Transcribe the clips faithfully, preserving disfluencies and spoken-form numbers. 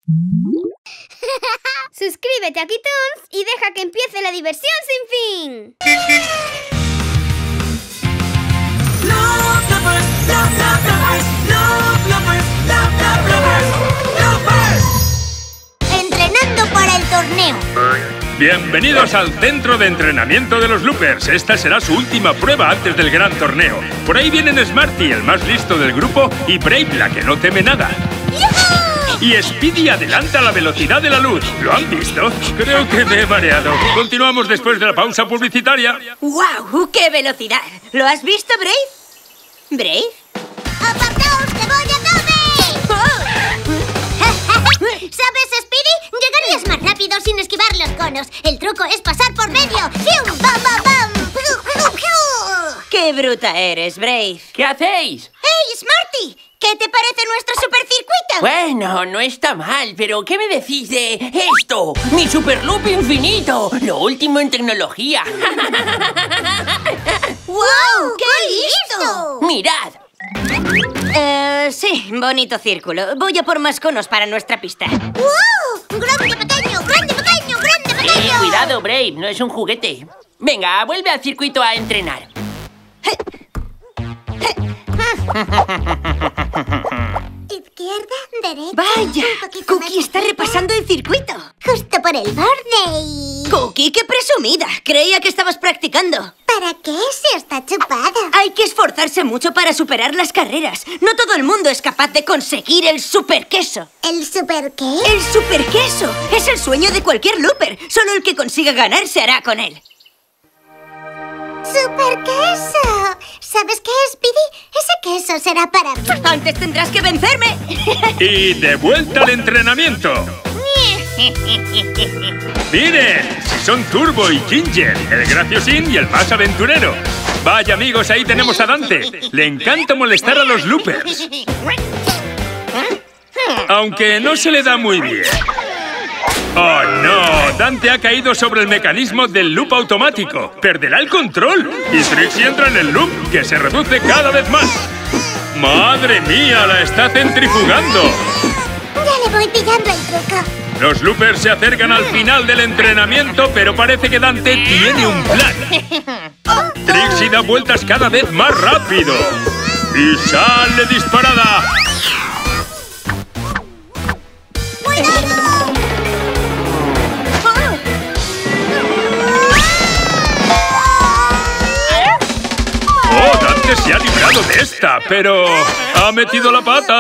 Suscríbete a Kitoons y deja que empiece la diversión sin fin. Entrenando para el torneo. Bienvenidos al centro de entrenamiento de los Loopers. Esta será su última prueba antes del gran torneo. Por ahí vienen Smarty, el más listo del grupo, y Brave, la que no teme nada. ¡Yuhu! Y Speedy adelanta la velocidad de la luz. ¿Lo han visto? Creo que me he mareado. Continuamos después de la pausa publicitaria. ¡Guau! ¡Qué velocidad! ¿Lo has visto, Brave? ¿Brave? ¡Apartaos, que voy a tope! Oh. ¿Sabes, Speedy? Llegarías más rápido sin esquivar los conos. El truco es pasar por medio. ¡Fium! ¡Bam, bam, bam! ¡Qué bruta eres, Brave! ¿Qué hacéis? ¡Hey, Smarty! ¿Qué te parece nuestro supercircuito? Bueno, no está mal, pero ¿qué me decís de esto? ¡Mi superloop infinito! ¡Lo último en tecnología! ¡Wow! ¡Qué listo! ¡Mirad! Eh, sí, bonito círculo. Voy a por más conos para nuestra pista. ¡Wow! ¡Grande, pequeño! ¡Grande, pequeño! ¡Grande, Eh, pequeño! cuidado, Brave, no es un juguete. Venga, vuelve al circuito a entrenar. Izquierda, derecha... ¡Vaya! un poquito Cookie más está arriba. repasando el circuito. Justo por el borde y... Cookie, qué presumida. Creía que estabas practicando. ¿Para qué si está chupado? Hay que esforzarse mucho para superar las carreras. No todo el mundo es capaz de conseguir el super queso. ¿El super qué? ¡El super queso! Es el sueño de cualquier looper. Solo el que consiga ganar se hará con él. ¡Super queso! ¿Sabes qué, Speedy? Ese queso será para mí. Antes tendrás que vencerme. Y de vuelta al entrenamiento. ¡Miren! Si son Turbo y Ginger, el graciosín y el más aventurero. Vaya, amigos, ahí tenemos a Dante. Le encanta molestar a los Loopers. Aunque no se le da muy bien. ¡Oh, no! Dante ha caído sobre el mecanismo del loop automático. Perderá el control. Y Trixie entra en el loop, que se reduce cada vez más. ¡Madre mía! ¡La está centrifugando! Ya le voy pillando el truco. Los Loopers se acercan al final del entrenamiento, pero parece que Dante tiene un plan. Trixie da vueltas cada vez más rápido. ¡Y sale disparada! ¡Oh, Dante se ha librado de esta! Pero ha metido la pata.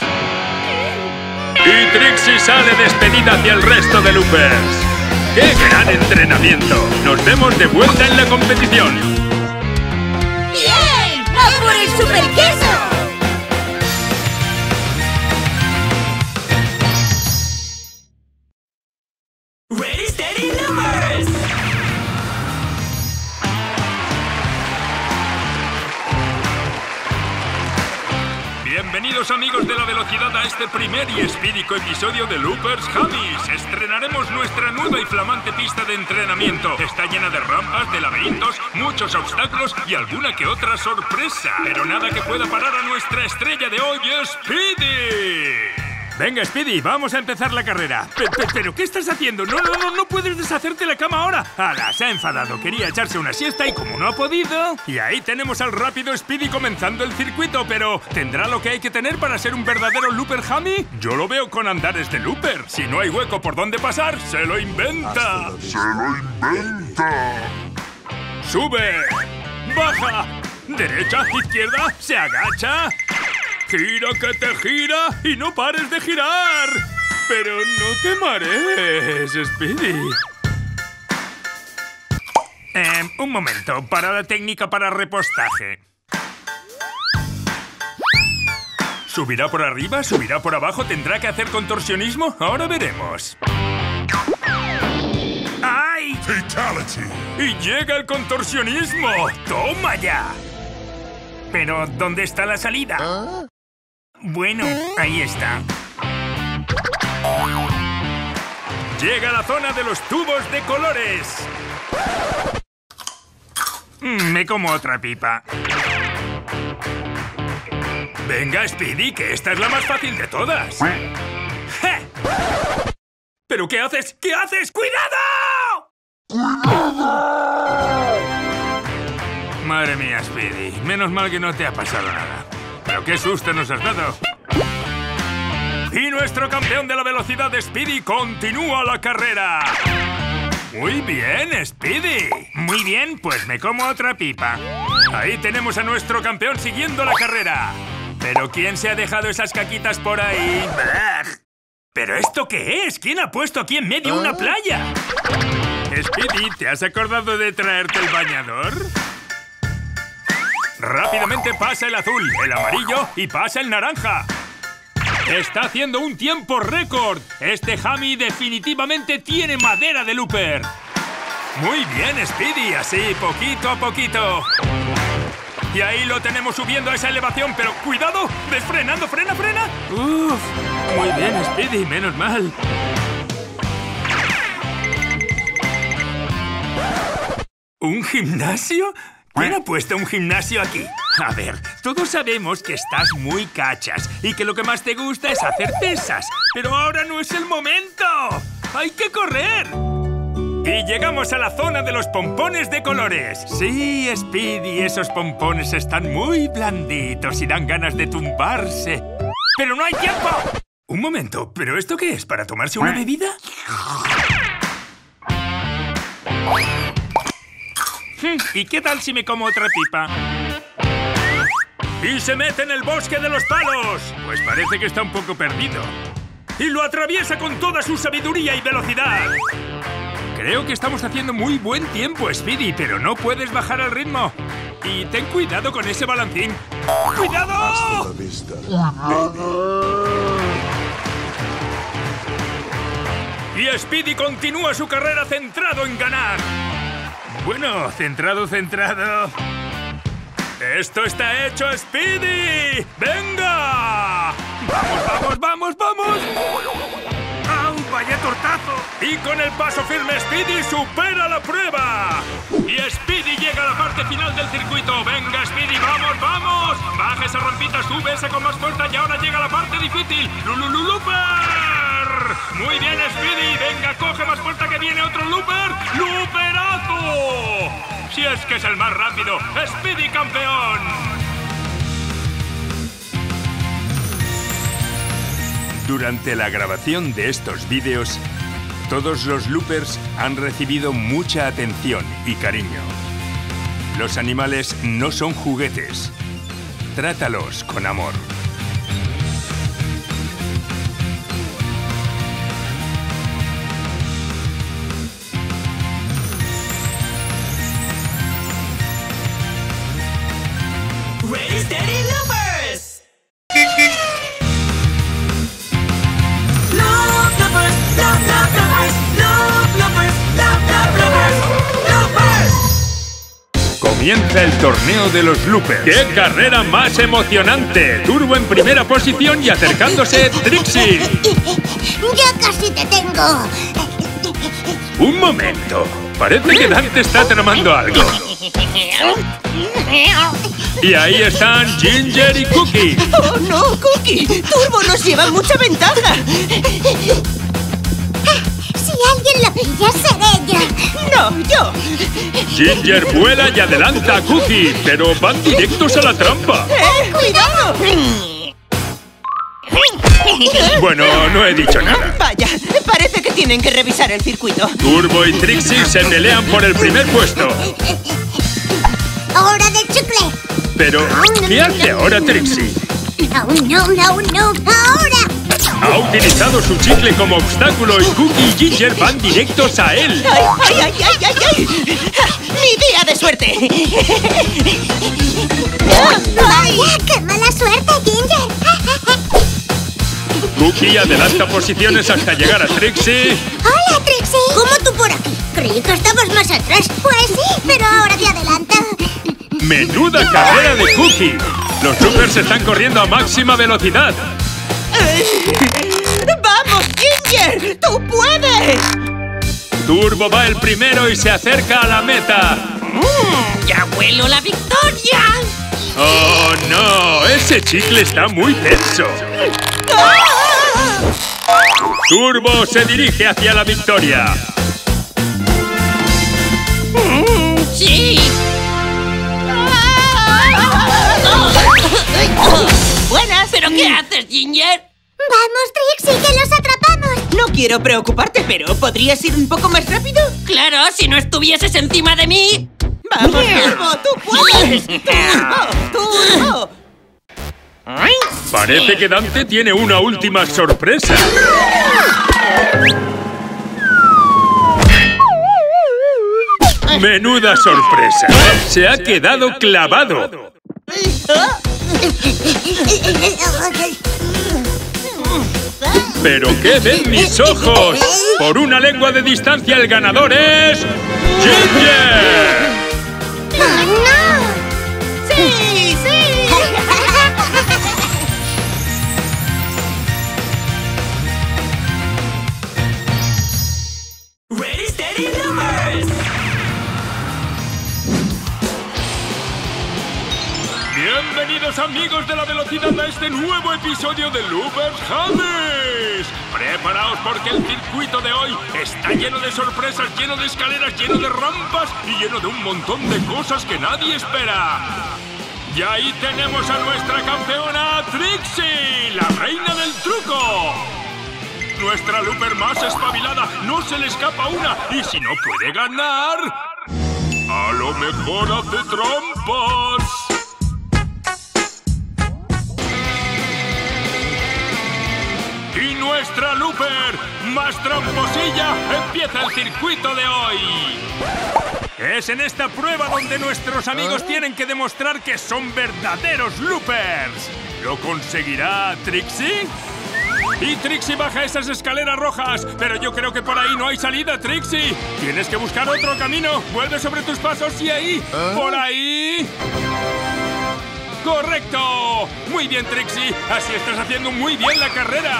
Y Trixie sale despedida hacia el resto de Loopers. ¡Qué gran entrenamiento! Nos vemos de vuelta en la competición. ¡Bien! ¡A por el super queso! Ready, steady, Loopers. Bienvenidos, amigos de la velocidad, a este primer y espírico episodio de Loopers Hobbies. Estrenaremos nuestra nueva y flamante pista de entrenamiento. Está llena de rampas, de laberintos, muchos obstáculos y alguna que otra sorpresa. Pero nada que pueda parar a nuestra estrella de hoy, Speedy. Venga, Speedy, vamos a empezar la carrera. Pe- pe- ¿Pero qué estás haciendo? No, no, no, no puedes deshacerte la cama ahora. Ala, se ha enfadado. Quería echarse una siesta y como no ha podido... Y ahí tenemos al rápido Speedy comenzando el circuito, pero ¿tendrá lo que hay que tener para ser un verdadero Looper Hammy? Yo lo veo con andares de Looper. Si no hay hueco por donde pasar, se lo inventa. ¡Se lo inventa! ¡Sube! ¡Baja! ¡Derecha! ¡Izquierda! ¡Se agacha! ¡Gira que te gira! ¡Y no pares de girar! ¡Pero no te marees, Speedy! Eh, un momento, para la técnica para repostaje. ¿Subirá por arriba? ¿Subirá por abajo? ¿Tendrá que hacer contorsionismo? Ahora veremos. ¡Ay! Fatality. ¡Y llega el contorsionismo! ¡Toma ya! Pero, ¿dónde está la salida? Bueno, ahí está. Llega a la zona de los tubos de colores. Mm, me como otra pipa. Venga, Speedy, que esta es la más fácil de todas. ¡Ja! ¿Pero qué haces? ¿Qué haces? ¡Cuidado! Madre mía, Speedy. Menos mal que no te ha pasado nada. Pero qué susto nos has dado. Y nuestro campeón de la velocidad, Speedy, continúa la carrera. Muy bien, Speedy. Muy bien, pues me como otra pipa. Ahí tenemos a nuestro campeón siguiendo la carrera. ¿Pero quién se ha dejado esas caquitas por ahí? ¿Pero esto qué es? ¿Quién ha puesto aquí en medio una playa? Speedy, ¿te has acordado de traerte el bañador? Rápidamente pasa el azul, el amarillo y pasa el naranja. Está haciendo un tiempo récord. Este Hammy definitivamente tiene madera de looper. Muy bien, Speedy, así, poquito a poquito. Y ahí lo tenemos subiendo a esa elevación, pero ¡cuidado! ¡Desfrenando! ¡Frena, frena! ¡Uf! Muy bien, Speedy, menos mal. ¿Un gimnasio? ¿Quién ha puesto un gimnasio aquí? A ver, todos sabemos que estás muy cachas y que lo que más te gusta es hacer pesas. ¡Pero ahora no es el momento! ¡Hay que correr! Y llegamos a la zona de los pompones de colores. Sí, Speedy, esos pompones están muy blanditos y dan ganas de tumbarse. ¡Pero no hay tiempo! Un momento, ¿pero esto qué es? ¿Para tomarse una bebida? ¿Y qué tal si me como otra pipa? ¡Y se mete en el bosque de los palos! Pues parece que está un poco perdido. ¡Y lo atraviesa con toda su sabiduría y velocidad! Creo que estamos haciendo muy buen tiempo, Speedy, pero no puedes bajar el ritmo. Y ten cuidado con ese balancín. ¡Cuidado! Y Speedy continúa su carrera centrado en ganar. Bueno, centrado, centrado. ¡Esto está hecho, Speedy! ¡Venga! ¡Vamos, vamos, vamos, vamos! ¡Au, vaya tortazo! Y con el paso firme, Speedy supera la prueba. Y Speedy llega a la parte final del circuito. ¡Venga, Speedy, vamos, vamos! Baja esa rampita, sube esa con más fuerza y ahora llega la parte difícil. ¡Lulululuper! Muy bien, Speedy. Venga, coge más fuerza que viene otro looper. ¡Looperazo! Si es que es el más rápido. ¡Speedy campeón! Durante la grabación de estos vídeos, todos los loopers han recibido mucha atención y cariño. Los animales no son juguetes. Trátalos con amor. Ready, steady, loopers! Loop, loopers, loop, loop, loopers, loop, loopers, loop, loop, loopers, loopers. Comienza el torneo de los loopers. ¡Qué carrera más emocionante! Turbo en primera posición y acercándose Trixie. ¡Ya casi te tengo! Un momento. Parece que Dante está tramando algo. Y ahí están Ginger y Cookie. ¡Oh, no, Cookie! ¡Turbo nos lleva mucha ventaja! Si alguien lo pilla, seré yo. ¡No, yo! Ginger vuela y adelanta a Cookie, pero van directos a la trampa. ¡Eh, cuidado! Bueno, no he dicho nada. Vaya, parece que tienen que revisar el circuito. Turbo y Trixie se pelean por el primer puesto. ¡Hora del chicle! Pero, ¿qué hace ahora Trixie? No, no, no, no, ahora. Ha utilizado su chicle como obstáculo y Cookie y Ginger van directos a él. ¡Ay, ay, ay, ay, ay, ay! ¡Mi día de suerte! ¡Vaya, qué mala suerte, Ginger! Cookie adelanta posiciones hasta llegar a Trixie. ¡Hola, Trixie! ¿Cómo tú por aquí? Creí que estabas más atrás. Pues sí, pero ahora te adelanto. ¡Menuda carrera de Cookie! Los loopers están corriendo a máxima velocidad. ¡Vamos, Ginger! ¡Tú puedes! Turbo va el primero y se acerca a la meta. Mm, ¡Ya huelo la victoria! ¡Oh, no! Ese chicle está muy tenso. Turbo se dirige hacia la victoria. ¡Sí! Buenas, ¿pero qué haces, Ginger? ¡Vamos, Trixie, que los atrapamos! No quiero preocuparte, pero ¿podrías ir un poco más rápido? Claro, si no estuvieses encima de mí. ¡Vamos, Turbo! ¡Tú puedes! ¡Turbo! ¡Turbo! Parece que Dante tiene una última sorpresa. Menuda sorpresa. Se ha quedado clavado. ¿Pero qué ven mis ojos? Por una lengua de distancia el ganador es... ¡Ginger! ¡Oh, no! ¡Sí, sí! Ready, steady, loopers! Bienvenidos amigos de la velocidad a este nuevo episodio de Loopers Javis. Preparaos porque el circuito de hoy está lleno de sorpresas, lleno de escaleras, lleno de rampas y lleno de un montón de cosas que nadie espera. Y ahí tenemos a nuestra campeona Trixie, la reina del truco. Nuestra Looper más espabilada, no se le escapa una y si no puede ganar, a lo mejor hace trampas. Y nuestra Looper más tramposilla empieza el circuito de hoy. Es en esta prueba donde nuestros amigos tienen que demostrar que son verdaderos Loopers. ¿Lo conseguirá Trixie? Y Trixie baja esas escaleras rojas, pero yo creo que por ahí no hay salida, Trixie. Tienes que buscar otro camino. Vuelve sobre tus pasos y ahí, por ahí. ¡Correcto! Muy bien, Trixie. Así estás haciendo muy bien la carrera.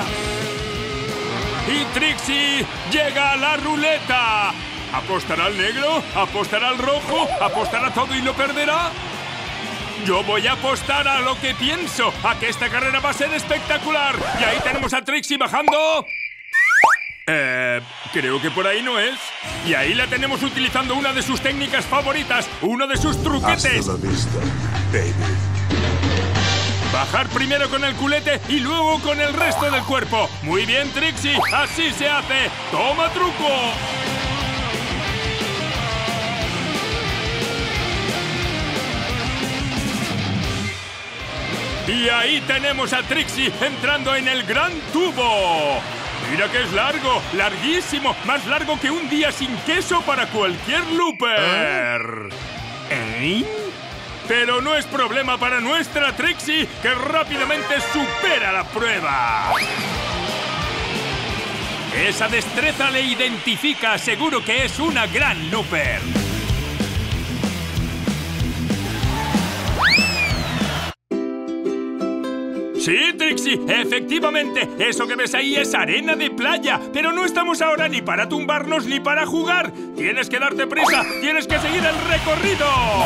Y Trixie llega a la ruleta. ¿Apostará al negro? ¿Apostará al rojo? ¿Apostará todo y lo perderá? Yo voy a apostar a lo que pienso, a que esta carrera va a ser espectacular. Y ahí tenemos a Trixie bajando. Eh, creo que por ahí no es. Y ahí la tenemos utilizando una de sus técnicas favoritas, uno de sus truquetes. Hasta la vista, baby. Bajar primero con el culete y luego con el resto del cuerpo. Muy bien, Trixie, así se hace. ¡Toma truco! Y ahí tenemos a Trixie entrando en el gran tubo. Mira que es largo, larguísimo, más largo que un día sin queso para cualquier looper. ¿Eh? Pero no es problema para nuestra Trixie, que rápidamente supera la prueba. Esa destreza le identifica, seguro que es una gran looper. Sí, Trixie, efectivamente, eso que ves ahí es arena de playa. Pero no estamos ahora ni para tumbarnos ni para jugar. Tienes que darte prisa, tienes que seguir el recorrido.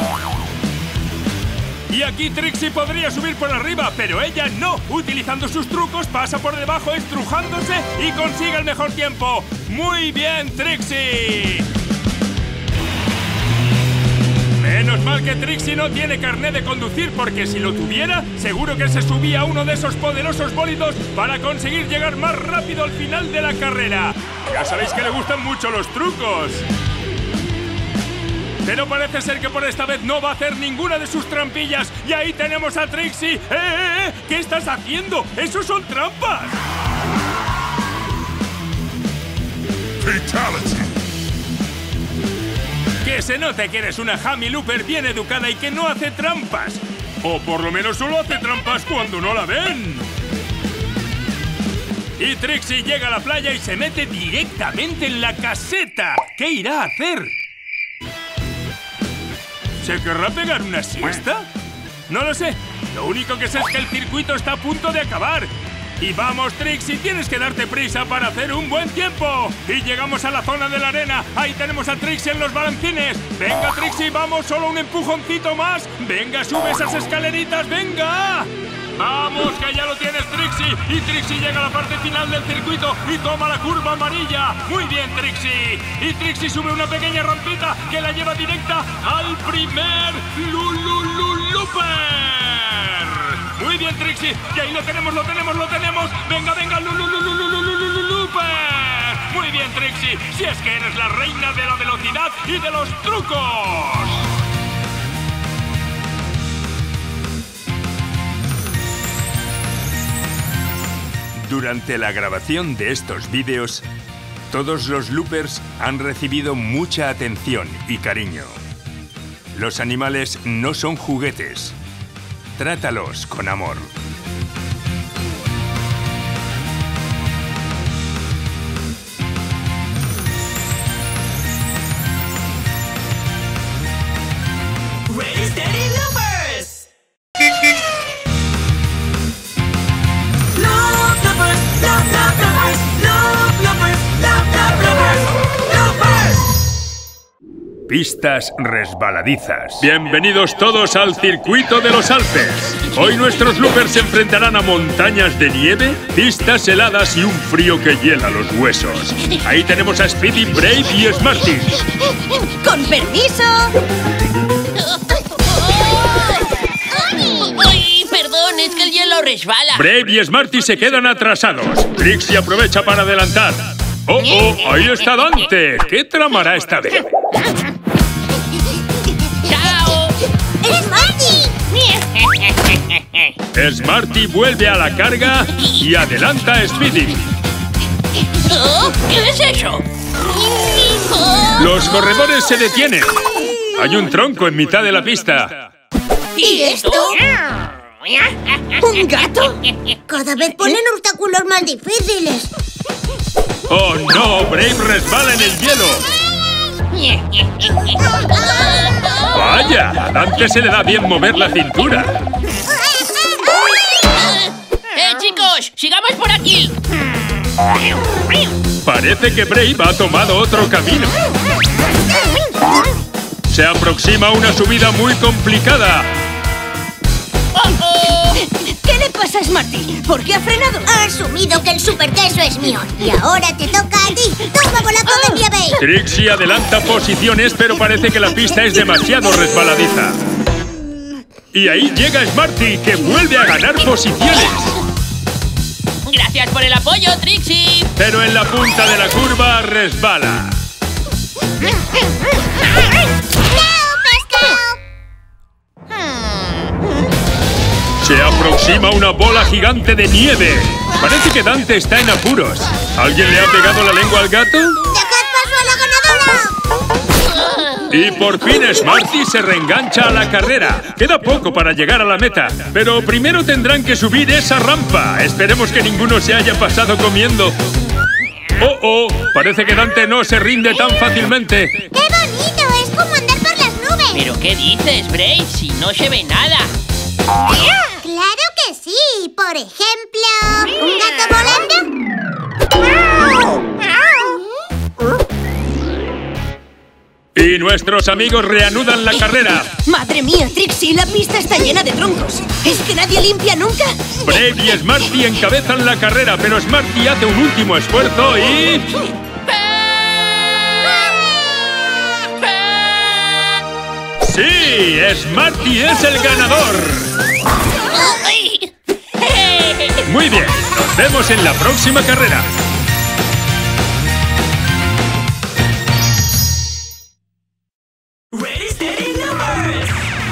Y aquí Trixie podría subir por arriba, pero ella no. Utilizando sus trucos pasa por debajo estrujándose y consigue el mejor tiempo. ¡Muy bien, Trixie! Menos mal que Trixie no tiene carné de conducir, porque si lo tuviera, seguro que se subía a uno de esos poderosos bólidos para conseguir llegar más rápido al final de la carrera. Ya sabéis que le gustan mucho los trucos. Pero parece ser que por esta vez no va a hacer ninguna de sus trampillas. Y ahí tenemos a Trixie. ¡Eh, eh, eh! ¿Qué estás haciendo? ¡Esos son trampas! Fatality. Que se note que eres una Hammy Looper bien educada y que no hace trampas. O por lo menos solo hace trampas cuando no la ven. Y Trixie llega a la playa y se mete directamente en la caseta. ¿Qué irá a hacer? ¿Se querrá pegar una siesta? No lo sé. Lo único que sé es que el circuito está a punto de acabar. Y vamos, Trixie, tienes que darte prisa para hacer un buen tiempo. Y llegamos a la zona de la arena. Ahí tenemos a Trixie en los balancines. Venga, Trixie, vamos, solo un empujoncito más. Venga, sube esas escaleritas, venga. ¡Vamos, que ya lo tienes, Trixie! Y Trixie llega a la parte final del circuito y toma la curva amarilla. ¡Muy bien, Trixie! Y Trixie sube una pequeña rampita que la lleva directa al primer Lulululuper. ¡Muy bien, Trixie! Y ahí lo tenemos, lo tenemos, lo tenemos. ¡Venga, venga, Lulululuper! ¡Muy bien, Trixie! Si es que eres la reina de la velocidad y de los trucos. Durante la grabación de estos vídeos, todos los loopers han recibido mucha atención y cariño. Los animales no son juguetes. Trátalos con amor. Ready, steady, loopers! Loop loopers, loop loop loopers, loop loopers, loop loop loopers, loopers! Pistas resbaladizas. Bienvenidos todos al circuito de los Alpes. Hoy nuestros loopers se enfrentarán a montañas de nieve, pistas heladas y un frío que hiela los huesos. Ahí tenemos a Speedy, Brave y Smarty. ¡Con permiso! ¡Ay, perdón! Es que el hielo resbala. Brave y Smarty se quedan atrasados. Trixie aprovecha para adelantar. ¡Oh, oh! ¡Ahí está Dante! ¿Qué tramará esta vez? ¡Chao! ¡Smarty! Smarty vuelve a la carga y adelanta a Speedy. Oh, ¿qué es eso? Los corredores se detienen. Hay un tronco en mitad de la pista. ¿Y esto? ¿Un gato? Cada vez ponen obstáculos más difíciles. ¡Oh, no! Brave resbala en el hielo. ¡Vaya! A Dante se le da bien mover la cintura. ¡Eh, chicos! ¡Sigamos por aquí! Parece que Brave ha tomado otro camino. Se aproxima una subida muy complicada. ¡Oh, oh! ¿Qué le pasa a Smarty? ¿Por qué ha frenado? Ha asumido que el superqueso es mío. Y ahora te toca a ti. ¡Toma bolazo de nieve! Trixie adelanta posiciones, pero parece que la pista es demasiado resbaladiza. Y ahí llega Smarty, que vuelve a ganar posiciones. ¡Gracias por el apoyo, Trixie! Pero en la punta de la curva resbala. Se aproxima una bola gigante de nieve. Parece que Dante está en apuros. ¿Alguien le ha pegado la lengua al gato? ¡Dejad paso a la ganadora! Y por fin Smarty se reengancha a la carrera. Queda poco para llegar a la meta, pero primero tendrán que subir esa rampa. Esperemos que ninguno se haya pasado comiendo. ¡Oh, oh! Parece que Dante no se rinde tan fácilmente. ¡Qué bonito! Es como andar por las nubes. ¿Pero qué dices, Brave? Si no se ve nada. ¡Claro que sí! Por ejemplo, ¿un gato volando? Y nuestros amigos reanudan la carrera. ¡Madre mía, Trixie! La pista está llena de troncos. ¿Es que nadie limpia nunca? Brave y Smarty encabezan la carrera, pero Smarty hace un último esfuerzo y... ¡Sí! ¡Smarty es el ganador! Muy bien, nos vemos en la próxima carrera. Ready, steady, loopers!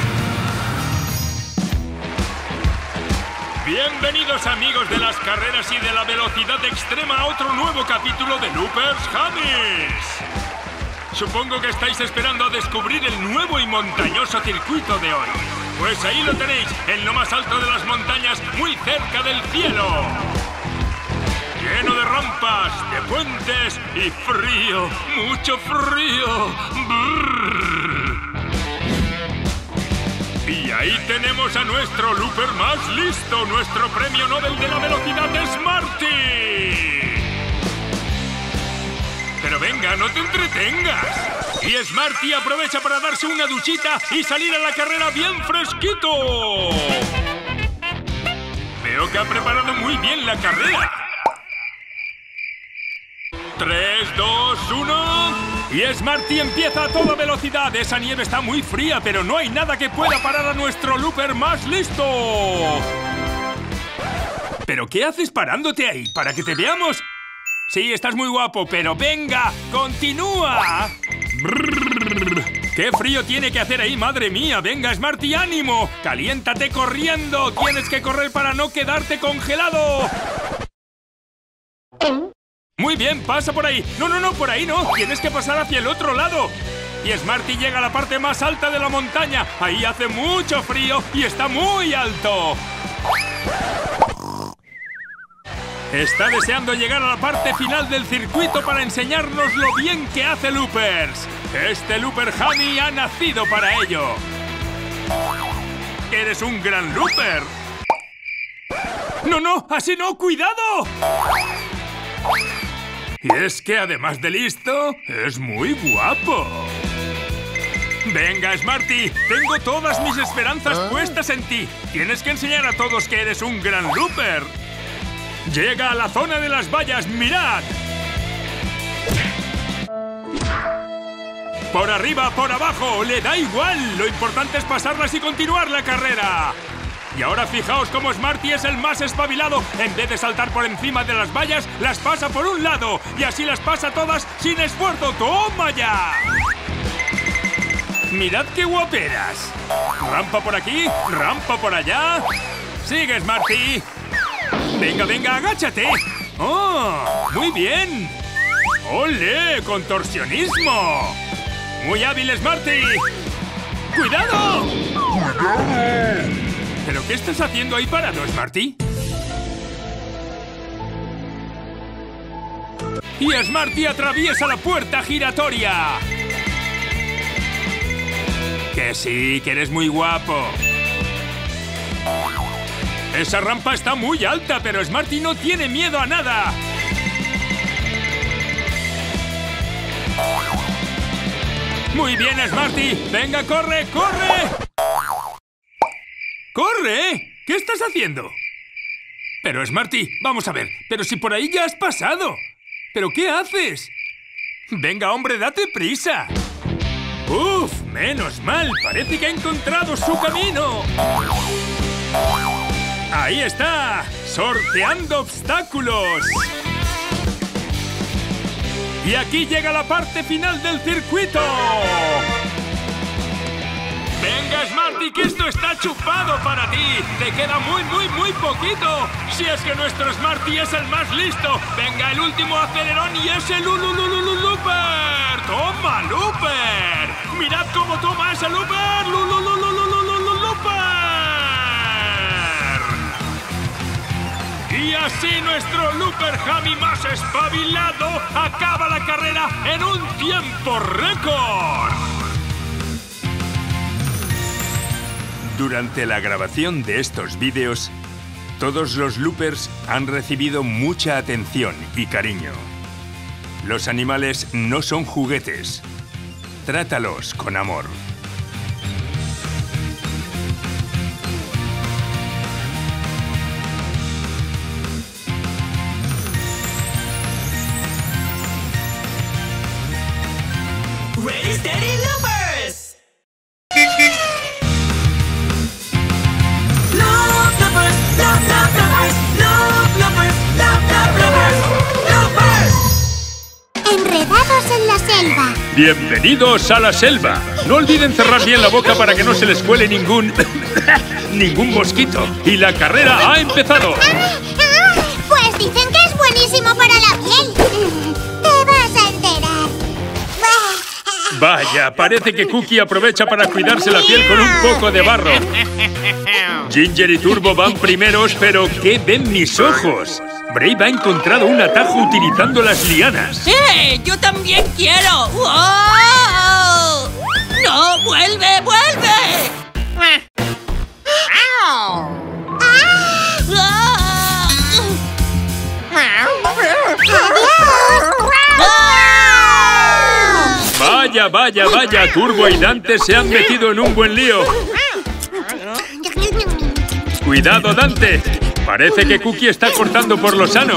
Bienvenidos amigos de las carreras y de la velocidad extrema a otro nuevo capítulo de Loopers Hammys. Supongo que estáis esperando a descubrir el nuevo y montañoso circuito de hoy. Pues ahí lo tenéis, en lo más alto de las montañas, muy cerca del cielo. Lleno de rampas, de puentes y frío, mucho frío. Brrr. Y ahí tenemos a nuestro looper más listo, nuestro premio Nobel de la velocidad, Smarty. Pero venga, no te entretengas. Y Smarty aprovecha para darse una duchita y salir a la carrera bien fresquito. Veo que ha preparado muy bien la carrera. tres, dos, uno... Y Smarty empieza a toda velocidad. Esa nieve está muy fría, pero no hay nada que pueda parar a nuestro Looper más listo. ¿Pero qué haces parándote ahí? ¿Para que te veamos? Sí, estás muy guapo, pero venga, continúa. Brrr. ¡Qué frío tiene que hacer ahí, madre mía! ¡Venga, Smarty, ánimo! ¡Caliéntate corriendo! ¡Tienes que correr para no quedarte congelado! Muy bien, pasa por ahí. No, no, no, por ahí no. Tienes que pasar hacia el otro lado. Y Smarty llega a la parte más alta de la montaña. Ahí hace mucho frío y está muy alto. Está deseando llegar a la parte final del circuito para enseñarnos lo bien que hace Loopers. Este Looper Hammy ha nacido para ello. ¡Eres un gran Looper! ¡No, no! ¡Así no! ¡Cuidado! Y es que además de listo, es muy guapo. Venga, Smarty, tengo todas mis esperanzas puestas en ti. Tienes que enseñar a todos que eres un gran Looper. Llega a la zona de las vallas, ¡mirad! Por arriba, por abajo, le da igual. Lo importante es pasarlas y continuar la carrera. Y ahora fijaos cómo Smarty es el más espabilado. En vez de saltar por encima de las vallas, las pasa por un lado. Y así las pasa todas sin esfuerzo. ¡Toma ya! ¡Mirad qué guaperas! Rampa por aquí, rampa por allá. ¡Sigue, Smarty! ¡Venga, venga, agáchate! ¡Oh! ¡Muy bien! ¡Ole! ¡Contorsionismo! ¡Muy hábil, Smarty! ¡Cuidado! ¡Cuidado! ¿Pero qué estás haciendo ahí parado, Smarty? Y Smarty atraviesa la puerta giratoria. Que sí, que eres muy guapo. Esa rampa está muy alta, pero Smarty no tiene miedo a nada. Muy bien, Smarty. Venga, corre, corre. ¡Corre! ¿Qué estás haciendo? Pero, Smarty, vamos a ver. Pero si por ahí ya has pasado. ¿Pero qué haces? Venga, hombre, date prisa. ¡Uf! Menos mal. Parece que ha encontrado su camino. ¡Ahí está! ¡Sorteando obstáculos! Y aquí llega la parte final del circuito. ¡Venga, Smarty, que esto está chupado para ti! ¡Te queda muy, muy, muy poquito! ¡Si es que nuestro Smarty es el más listo! ¡Venga, el último acelerón y es el Looper! ¡Toma, Looper! ¡Mirad cómo toma ese Looper! ¡Looper! Y así nuestro Looper Hammy más espabilado acaba la carrera en un tiempo récord. Durante la grabación de estos vídeos, todos los Loopers han recibido mucha atención y cariño. Los animales no son juguetes. Trátalos con amor. Ready, steady, Loopers! Loop Loopers, Loop Loop Loopers, Loop Loopers, Loop Loop Loopers, Loopers. Enredados en la selva. ¡Bienvenidos a la selva! No olviden cerrar bien la boca para que no se les cuele ningún... ningún mosquito. Y la carrera ha empezado. Ah, ah, pues dicen que es buenísimo para la piel. Te vas a enterar. Vaya, parece que Cookie aprovecha para cuidarse la piel con un poco de barro. Ginger y Turbo van primeros, pero ¿qué ven mis ojos? Brave ha encontrado un atajo utilizando las lianas. ¡Eh! ¡Yo también quiero! ¡Wow! ¡No! ¡Vuelve! ¡Vuelve! Vaya, vaya, vaya, Turbo y Dante se han metido en un buen lío. ¡Cuidado, Dante! Parece que Cookie está cortando por lo sano.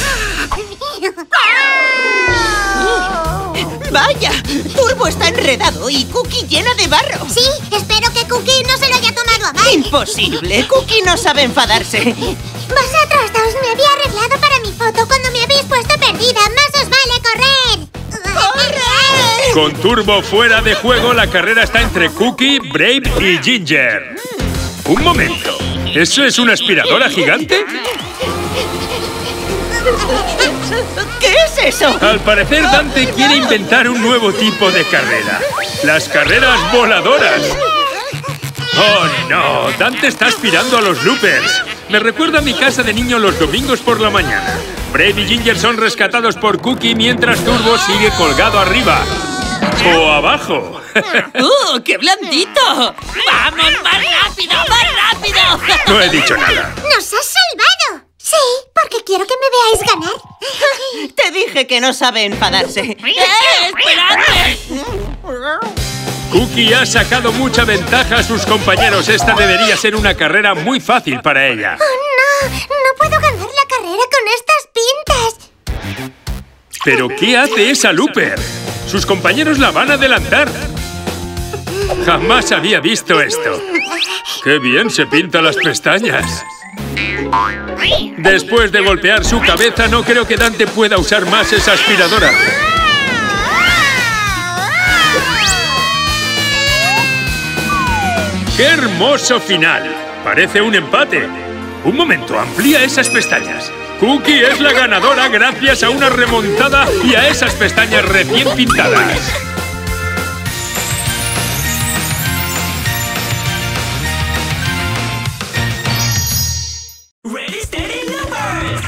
¡Vaya! Turbo está enredado y Cookie llena de barro. Sí, espero que Cookie no se lo haya tomado a mal. ¡Imposible! Cookie no sabe enfadarse. Vosotros dos me había arreglado para mi foto cuando me habéis puesto perdida. ¡Más os vale correr! ¡Corre! Con Turbo fuera de juego, la carrera está entre Cookie, Brave y Ginger. Un momento. ¿Eso es una aspiradora gigante? ¿Qué es eso? Al parecer, Dante quiere inventar un nuevo tipo de carrera. Las carreras voladoras. ¡Oh, no! Dante está aspirando a los loopers. Me recuerda a mi casa de niño los domingos por la mañana. Brave y Ginger son rescatados por Cookie mientras Turbo sigue colgado arriba. ¡O abajo! ¡Uh, qué blandito! ¡Vamos, más rápido, más rápido! No he dicho nada. ¡Nos has salvado! Sí, porque quiero que me veáis ganar. Te dije que no sabe enfadarse. ¡Eh, esperadme! Cookie ha sacado mucha ventaja a sus compañeros. Esta debería ser una carrera muy fácil para ella. ¡Oh, no! No puedo ganar la carrera con estas pintas. ¿Pero qué hace esa looper? Sus compañeros la van a adelantar. Jamás había visto esto. ¡Qué bien se pinta las pestañas! Después de golpear su cabeza, no creo que Dante pueda usar más esa aspiradora. ¡Qué hermoso final! Parece un empate. Un momento, amplía esas pestañas. Cookie es la ganadora gracias a una remontada y a esas pestañas recién pintadas. Ready, steady, loopers!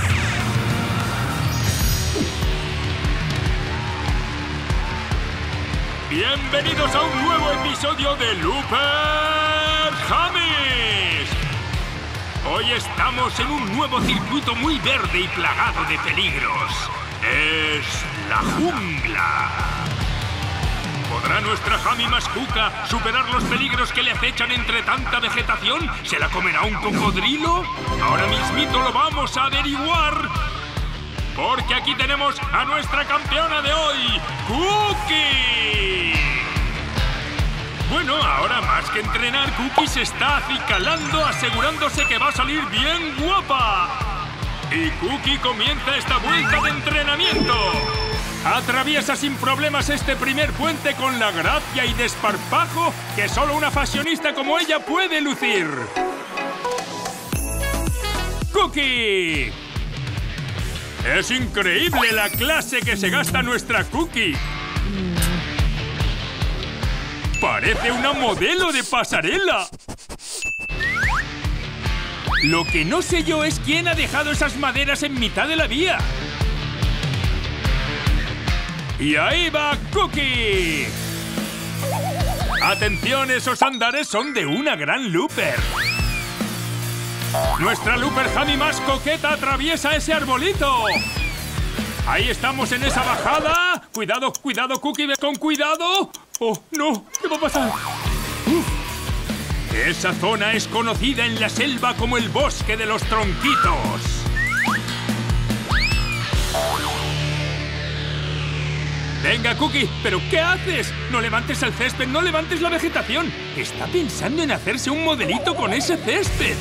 Bienvenidos a un nuevo episodio de Looper Jamis. Hoy estamos en un nuevo circuito muy verde y plagado de peligros. Es la jungla. ¿Podrá nuestra Jami Mascuca superar los peligros que le acechan entre tanta vegetación? ¿Se la comerá un cocodrilo? Ahora mismito lo vamos a averiguar. Porque aquí tenemos a nuestra campeona de hoy, Cookie. Bueno, ahora más que entrenar, Cookie se está acicalando, asegurándose que va a salir bien guapa. Y Cookie comienza esta vuelta de entrenamiento. Atraviesa sin problemas este primer puente con la gracia y desparpajo que solo una fashionista como ella puede lucir. ¡Cookie! Es increíble la clase que se gasta nuestra Cookie. Parece una modelo de pasarela. Lo que no sé yo es quién ha dejado esas maderas en mitad de la vía. ¡Y ahí va Cookie! ¡Atención! Esos andares son de una gran looper. Nuestra looper Jami más coqueta atraviesa ese arbolito. Ahí estamos en esa bajada. Cuidado, cuidado, Cookie, ve con cuidado. ¡Oh, no! ¿Qué va a pasar? Uf. Esa zona es conocida en la selva como el bosque de los tronquitos. Venga, Cookie, ¿pero qué haces? No levantes el césped, no levantes la vegetación. Está pensando en hacerse un modelito con ese césped.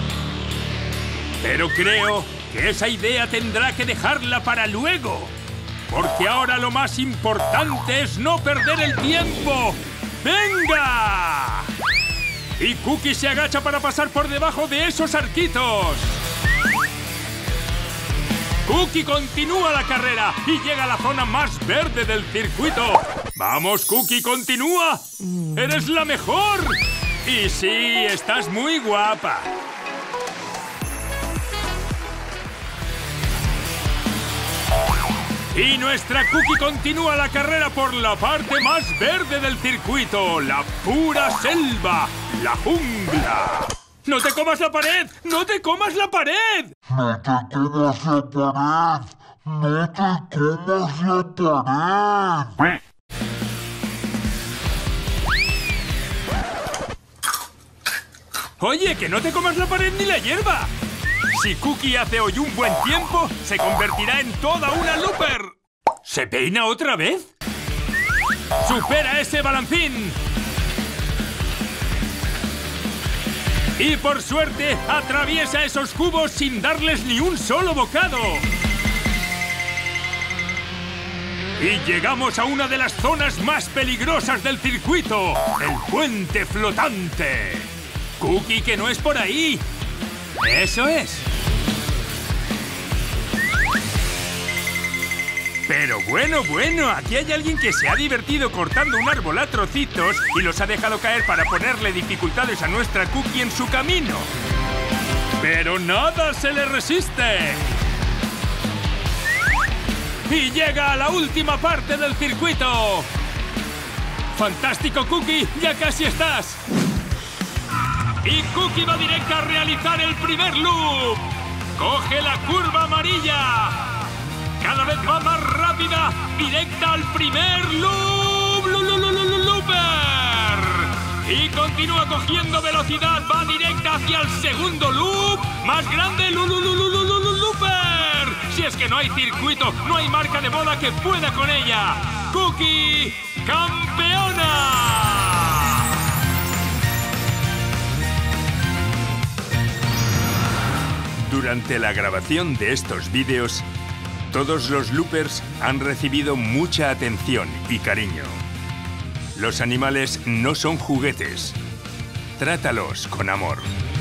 Pero creo que esa idea tendrá que dejarla para luego. Porque ahora lo más importante es no perder el tiempo. ¡Venga! Y Cookie se agacha para pasar por debajo de esos arquitos. Cookie continúa la carrera y llega a la zona más verde del circuito. ¡Vamos, Cookie, continúa! ¡Eres la mejor! Y sí, estás muy guapa. Y nuestra Cookie continúa la carrera por la parte más verde del circuito, la pura selva, la jungla. ¡No te comas la pared! ¡No te comas la pared! No te comas la pared. No te comas la pared. Oye, que no te comas la pared ni la hierba. Si Cookie hace hoy un buen tiempo, se convertirá en toda una looper. ¿Se peina otra vez? ¡Supera ese balancín! Y por suerte, atraviesa esos cubos sin darles ni un solo bocado. Y llegamos a una de las zonas más peligrosas del circuito, el puente flotante. Cookie, que no es por ahí. ¡Eso es! Pero bueno, bueno, aquí hay alguien que se ha divertido cortando un árbol a trocitos y los ha dejado caer para ponerle dificultades a nuestra Cookie en su camino. ¡Pero nada se le resiste! Y llega a la última parte del circuito. ¡Fantástico, Cookie! ¡Ya casi estás! Y Cookie va directa a realizar el primer loop. ¡Coge la curva amarilla! ¡Cada vez va más rápida! ¡Directa al primer loop! ¡Looper! Y continúa cogiendo velocidad. ¡Va directa hacia el segundo loop! ¡Más grande! ¡Looper! Si es que no hay circuito, no hay marca de boda que pueda con ella. ¡Cookie, campeona! Durante la grabación de estos vídeos, todos los loopers han recibido mucha atención y cariño. Los animales no son juguetes. Trátalos con amor.